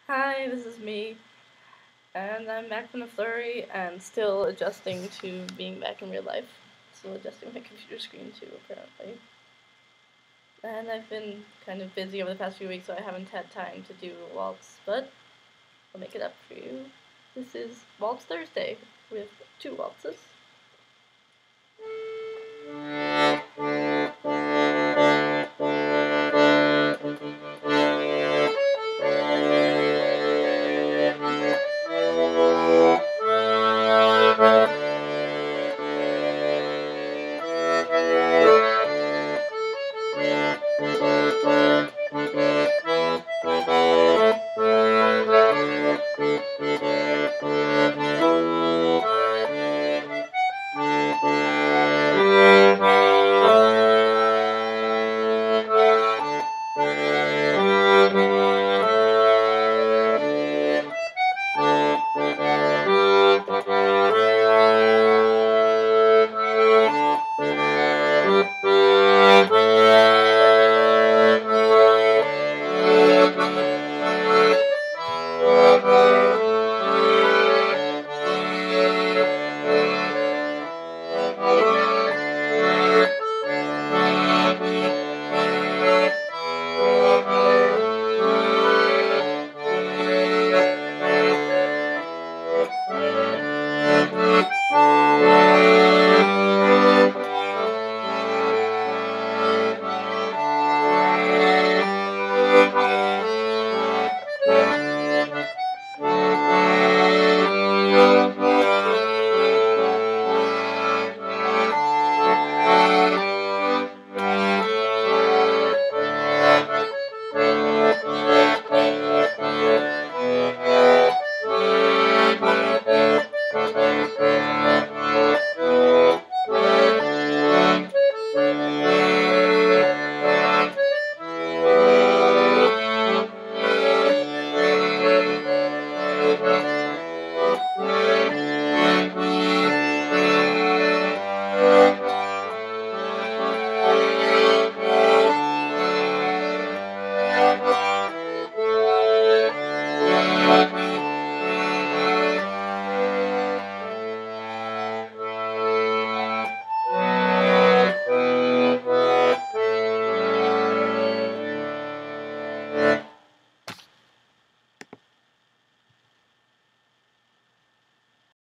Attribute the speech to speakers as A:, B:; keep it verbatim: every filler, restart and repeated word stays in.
A: Hi, this is me, and I'm back from the flurry and still adjusting to being back in real life. Still adjusting my computer screen too, apparently. And I've been kind of busy over the past few weeks, so I haven't had time to do a waltz, but I'll make it up for you. This is Waltz Thursday with two waltzes.